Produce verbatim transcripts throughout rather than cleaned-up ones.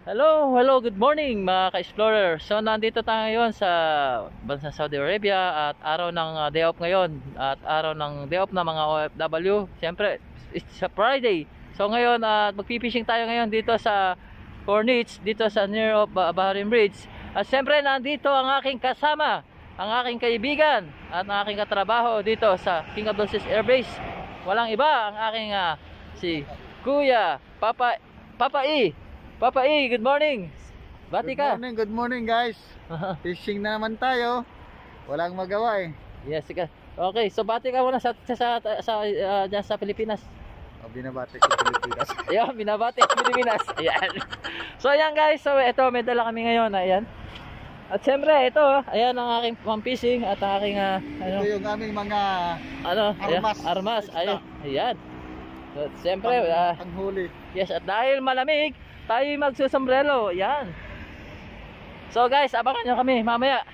Hello, hello, good morning mga ka-explorer. So nandito tayo ngayon sa bansang Saudi Arabia at araw ng uh, day off ngayon at araw ng day off ng mga O F W. Siyempre, it's a Friday. So ngayon at uh, magpipishing tayo ngayon dito sa Corniche, dito sa near of uh, Bahrain Bridge. At siyempre nandito ang aking kasama, ang aking kaibigan at ang aking katrabaho dito sa King Abdulaziz Air Base. Walang iba ang aking uh, si Kuya Papa Papa E. Papa E, good morning. Bati ka. Good morning, good morning guys. Fishing na naman tayo. Walang magawa eh. Yes, sige. Okay, so bati ka muna sa sa sa, sa, uh, dyan sa Pilipinas. O, binabati sa Pilipinas. Ayun, binabati sa Pilipinas. Ayan. So ayan guys, so ito may dala kami ngayon, ayan. At siyempre ito, ayan ang aking pang fishing at ang aking uh, ano, Ito yung aming mga ano, armas. Ayan, armas, ayan. Ayan. So, siyempre, pang, uh, panghuli. yes, at dahil malamig, tayo magsusombrero. Yan. So guys, abangan nyo kami mamaya.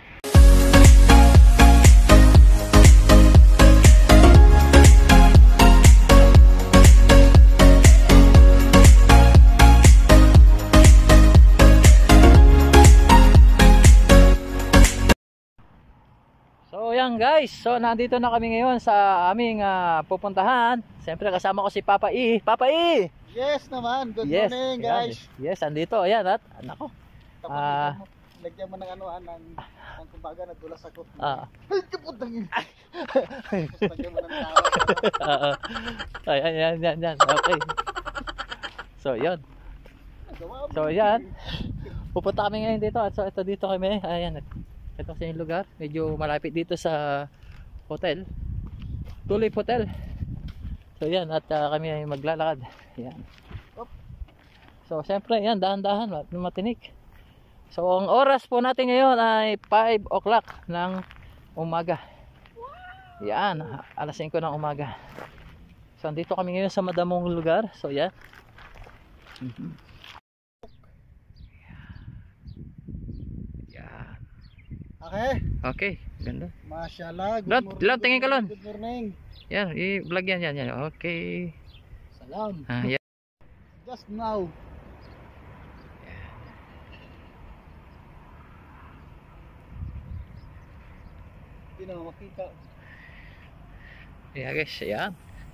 So yan guys, so nandito na kami ngayon sa aming uh, pupuntahan. Siyempre kasama ko si Papa E. Papa E! Yes naman, good Yes, morning ayan. guys. Yes, andito, ayan at nako. Tapos Ah. mo, lagyan mo ng anuhan ng, ng kumbaga nadulas ako. Ah. Ay, kaputang ina. Tapos lagyan mo ng tawa. Oo. Ay, ay, yan, yan, yan. Okay. So, yun. Gawa mo. So, yan. Pupunta kami ngayon dito at so ito dito kami. Ayan. Ito kasi yung lugar. Medyo malapit dito sa hotel. Tulip Hotel. So, yan. At uh, kami ay maglalakad. Yan. So, siyempre, yan. Dahan-dahan. Matinik. So, ang oras po natin ngayon ay five o'clock ng umaga. Yan. alas singko ng umaga. So, andito kami ngayon sa madamong lugar. So, yan. Mm-hmm. Yan. Okay. Okay. Ganda. Mashallah. Good Lon, morning. Lon, tingin ka, Lon. Good morning. Yan. I-vlog yan, yan, yan. Okay. Salam. Ah, yan. Just now. Hindi na makita. Yeah, guys. Yan.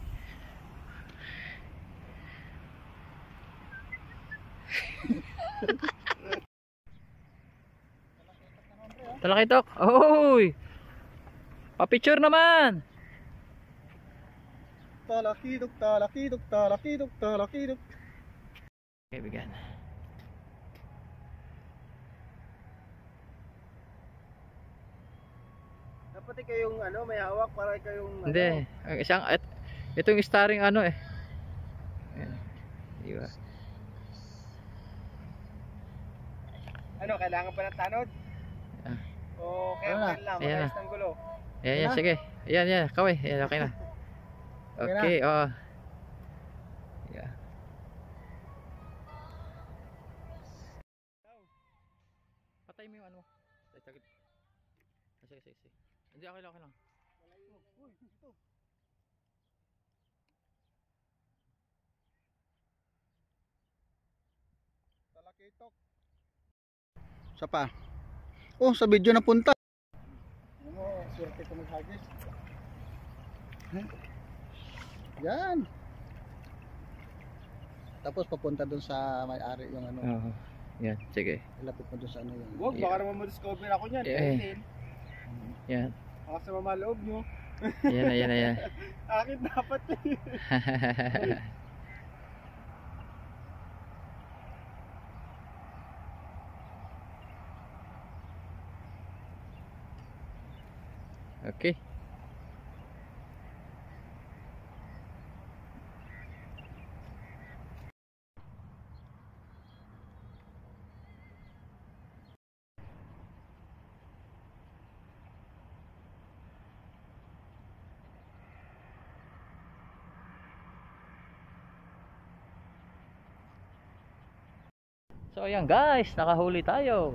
Talakitok. Oy! Pa-picture naman. Talakidok, talakidok, talakidok, talakidok. Okay, bigyan. Dapat kayong ano, may hawak para kayong Hindi. Ang isang et, ito yung starring ano eh. Ayan. Diba? ano, kailangan pa ng tanod? Ah. O kaya Ano na? lang, Ayan magayos ng gulo. Ayan, yan, na? sige. Ayan, yan. Kaway. Ayan, okay na. Okay na? Okay, oh. Yeah. Patay mo yung ano mo. Ay, tagit. Ah, sige, sige, sige. Hindi, okay lang, okay lang. Uy, ito. Talakitok. Sa pa. Oh, sa video na punta. Ano, swerte ko maghagis. Huh? Yan. Tapos papunta dun sa may-ari yung ano. Oo. Yan, sige. Ilapit mo dun sa ano yung. Huwag, Yeah. baka naman ma-discover ako niyan. Yeah. Yeah. Yan. Baka sa mamaloob nyo. Ayan, ayan, ayan. Akin dapat eh. Okay. So ayan guys, nakahuli tayo.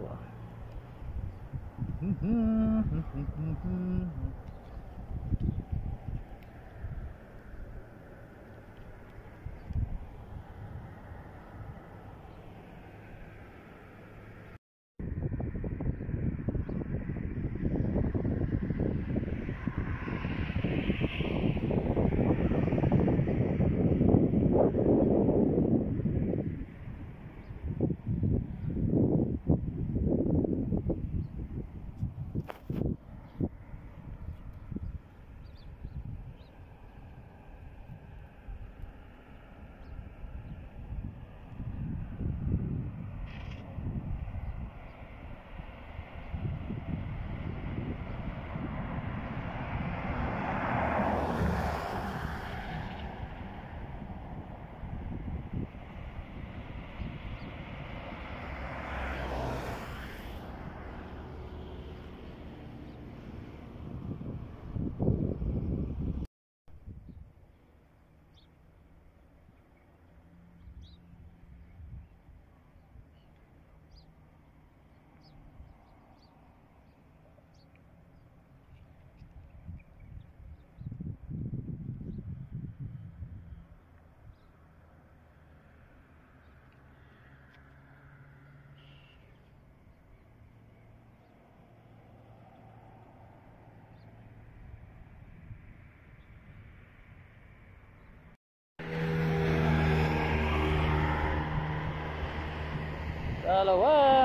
Dalawa.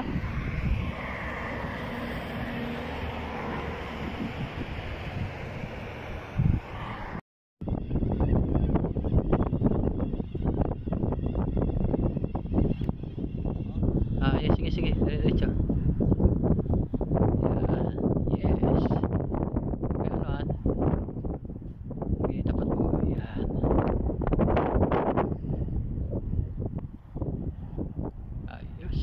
Ah, yes, sige, sige. Diretso. Yan. Yes. Ganon. Okay, tapat mo. Yan. Ayos.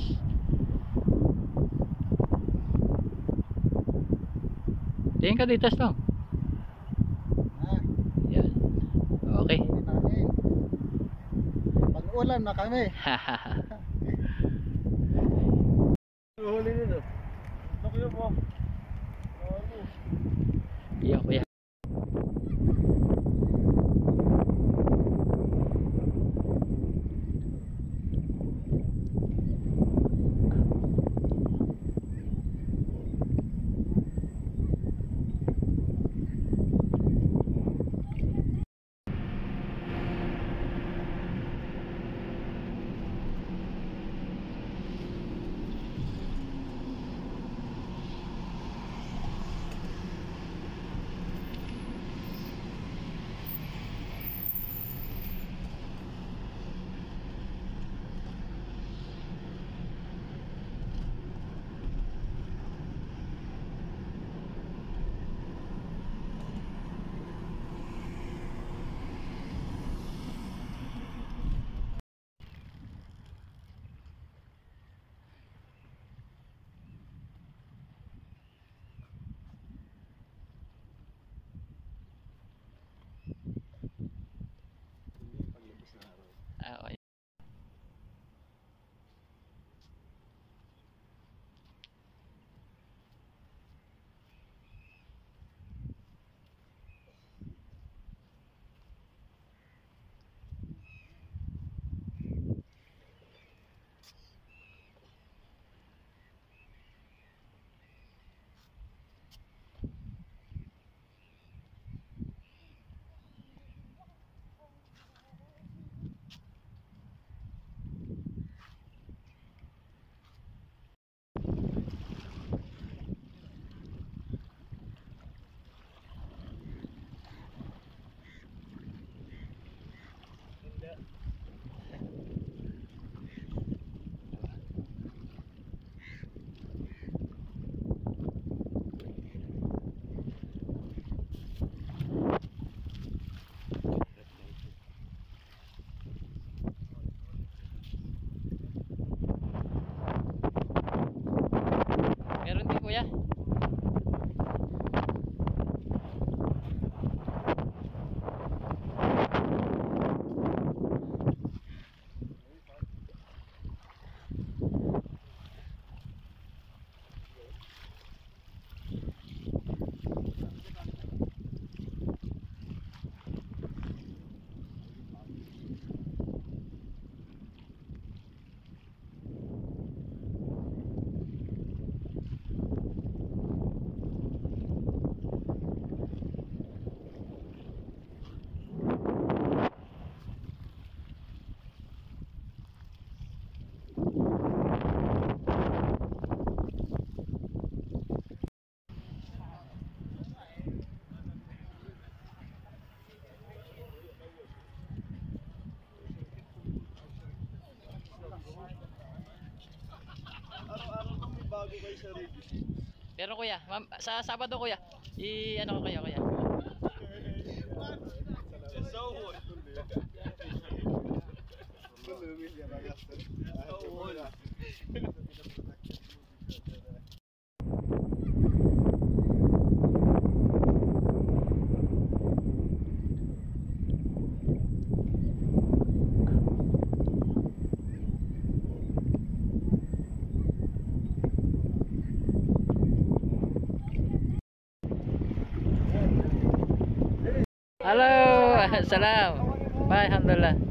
Tingin ka dito, Stong. Ah, Yan. Okay. huli namin. Pag-ulam na kami. Huli nito. Naku yun po. Iya, kuya. Ah, okay. Meron din, kuya. Bago kayo sa radio. Pero kuya, ma'am, sa Sabado kuya, i ano ko kayo kuya. So what? Halo, salam. Bye, alhamdulillah.